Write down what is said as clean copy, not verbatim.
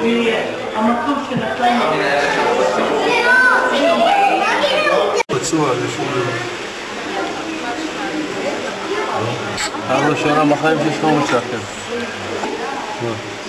המקום שנתנו. פצוע, זה שום דבר. פעם ראשונה בחיים שיש חומץ שלכם.